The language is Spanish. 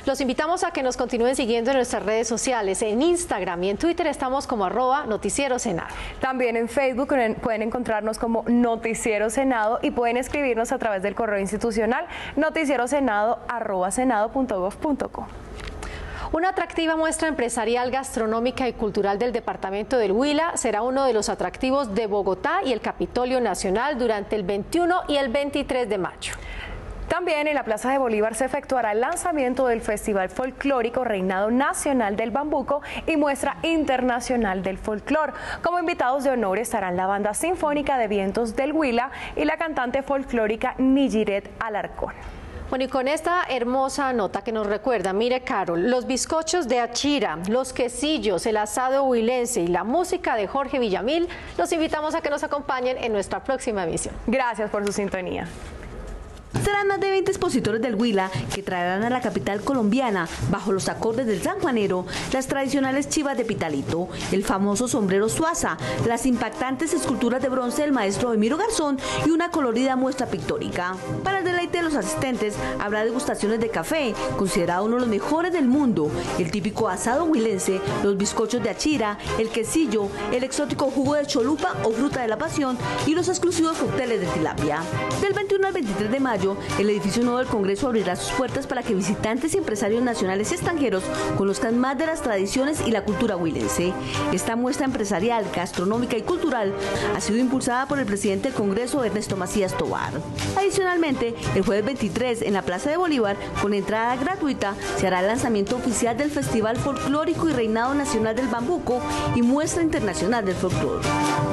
Los invitamos a que nos continúen siguiendo en nuestras redes sociales. En Instagram y en Twitter estamos como @Noticiero Senado. También en Facebook pueden encontrarnos como Noticiero Senado y pueden escribirnos a través del correo institucional noticierosenado@senado.gov.co. Una atractiva muestra empresarial, gastronómica y cultural del departamento del Huila será uno de los atractivos de Bogotá y el Capitolio Nacional durante el 21 y el 23 de mayo. También en la Plaza de Bolívar se efectuará el lanzamiento del Festival Folclórico Reinado Nacional del Bambuco y Muestra Internacional del Folclor. Como invitados de honor estarán la Banda Sinfónica de Vientos del Huila y la cantante folclórica Nijiret Alarcón. Bueno, y con esta hermosa nota que nos recuerda, mire Carol, los bizcochos de Achira, los quesillos, el asado huilense y la música de Jorge Villamil, los invitamos a que nos acompañen en nuestra próxima emisión. Gracias por su sintonía. Serán más de 20 expositores del Huila que traerán a la capital colombiana, bajo los acordes del sanjuanero, las tradicionales chivas de Pitalito, el famoso sombrero Suaza, las impactantes esculturas de bronce del maestro Emiro Garzón y una colorida muestra pictórica. Para el deleite de los asistentes habrá degustaciones de café, considerado uno de los mejores del mundo, el típico asado huilense, los bizcochos de Achira, el quesillo, el exótico jugo de cholupa o fruta de la pasión y los exclusivos cócteles de tilapia. Del 21 al 23 de mayo, el edificio nuevo del Congreso abrirá sus puertas para que visitantes y empresarios nacionales y extranjeros conozcan más de las tradiciones y la cultura huilense. Esta muestra empresarial, gastronómica y cultural ha sido impulsada por el presidente del Congreso, Ernesto Macías Tovar. Adicionalmente, el jueves 23 en la Plaza de Bolívar, con entrada gratuita, se hará el lanzamiento oficial del Festival Folclórico y Reinado Nacional del Bambuco y Muestra Internacional del Folclor.